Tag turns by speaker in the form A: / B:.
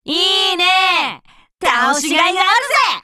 A: いいね。倒しがいがあるぜ。